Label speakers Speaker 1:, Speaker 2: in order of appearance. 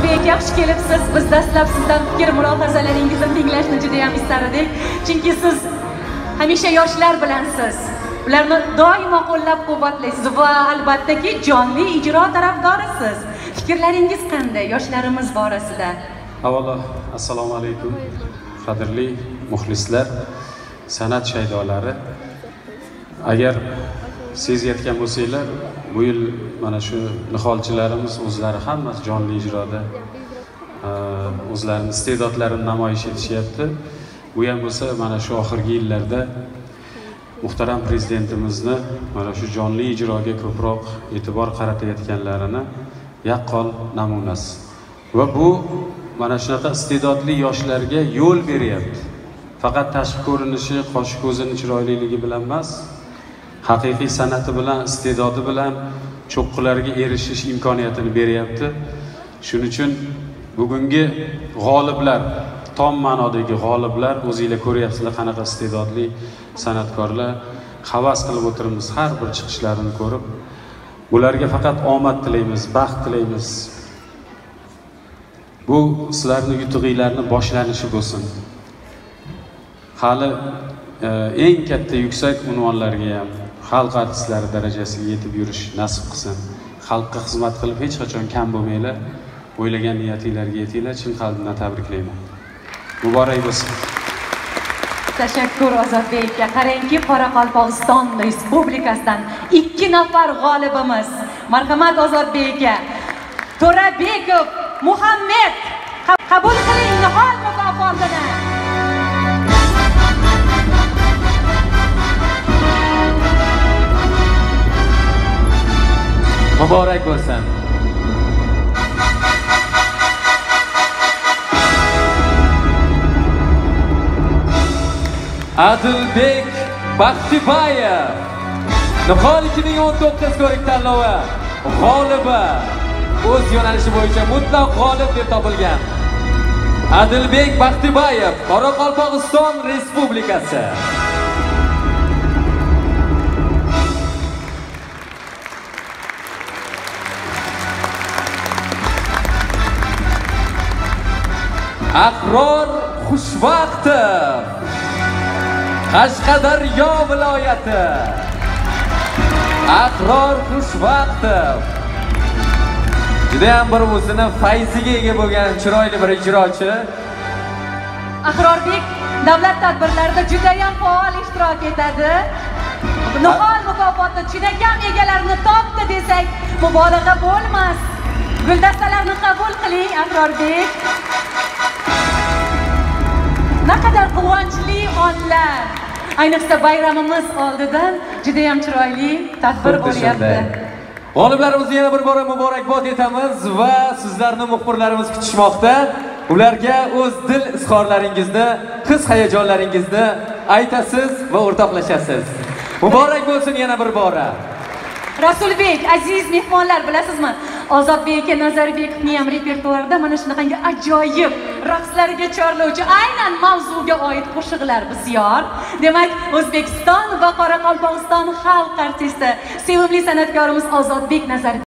Speaker 1: Ozodbek aka, xush kelibsiz. Biz dastlab sizdan fikr mulohazalaringizni tinglashni juda ham istardik. Chunki siz hamisha yoshlar bilansiz. Ularni doimo qo'llab-quvvatlaysiz va albattaki jonli ijro tarafdorisiz. Fikrlaringiz qanday yoshlarimiz borasida?
Speaker 2: Avvalo, assalomu alaykum. Qadrli muxlislar, san'at shaydolari. Agar sezayotgan bo'lsanglar, bu yil mana shu niholchilarimiz o'zlari hammasi jonli ijroda o'zlarining iste'dodlarini namoyish etishyapti. Bu ham bo'lsa, mana shu oxirgi yillarda muhtaram prezidentimizni mana shu jonli ijroga ko'proq e'tibor qaratayotganlarini yaqqol namunasi. Va bu mana shunaqa iste'dodli yoshlarga yo'l beryapti. Faqat tashqi ko'rinishi, qosh ko'zining chiroyliligi bilan emas, haqiqiy san'ati bilan, iste'dodi bilan cho'qqilarga erishish imkoniyatini beryapti. Shuning uchun bugungi g'oliblar, tom ma'nodagi g'oliblar, o'zingizlar ko'ryapsizlar qanaqa iste'dodli san'atkorlar. Havas qilib o'tiramiz har bir chiqishlarini ko'rib. Ularga faqat omad tilaymiz, baxt tilaymiz. Bu sizlarning yutug'inglarning boshlanishi bo'lsin. Hali eng katta yuksak unvonlarga ham xalq artistlari darajasiga yetib yurish nasib qilsin. Xalqqa xizmat qilib hech qachon kam bo'lmanglar. O'ylagan niyatinglarga yetinglar. Chin qalbimdan tabriklayman. Muborak bo'lsin.
Speaker 1: Tashakkur Ozodbek aka. Qarangki, Qoraqalpog'iston Respublikasidan 2 nafar g'olibimiz. Marhamat Ozodbek aka. To'rabekov Muhammad, qabul qiling nihol mukofotini.
Speaker 3: Muborak bo'lsin. Adilbek Baxtibayev, Nihol 2019 ko'rik tanlovi g'olibi, o'z yo'nalishi bo'yicha mutlaq g'olib deb topilgan Adilbek Baxtibayev, Qoraqalpog'iston Respublikasi. Ahror Xushvaqtov, Qashqadaryo viloyati. Ahror Xushvaqtov juda ham bir o'zini fayziga ega bo'lgan chiroyli bir ijrochi.
Speaker 1: Ahrorbek davlat tadbirlarida juda ham faol ishtirok etadi. Nihol mukofoti chinakam egalarini topdi desak mubolag'a bo'lmas. Guldastalarni qabul qiling Ahrorbek. Naqadar quvonchli onlar. Ayniqsa bayramimiz oldidan juda ham chiroyli tadbir bo'lyapti.
Speaker 3: G'oliblarimizga yana bir bora muborakbod etamiz va sizlarni muxbirlarimiz kutishmoqda. Ularga o'z dil izhorlaringizni, his hayajonlaringizni aytasiz va o'rtoqlashasiz. Muborak bo'lsin yana bir bora.
Speaker 1: Rasulbek, aziz mehmonlar, bilasizmi? Ozodbek aka Nazarbekovning ham repertuarida mana shunaqangi ajoyib raqslarga chorlovchi aynan mavzuga oid qo'shiqlar bisyor. Demak, O'zbekiston va Qoraqalpog'iston xalq artisti, sevimli san'atkorimiz Ozodbek Nazarbekovning